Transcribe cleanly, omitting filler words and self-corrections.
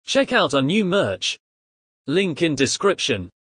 Check out our new merch. Link in description.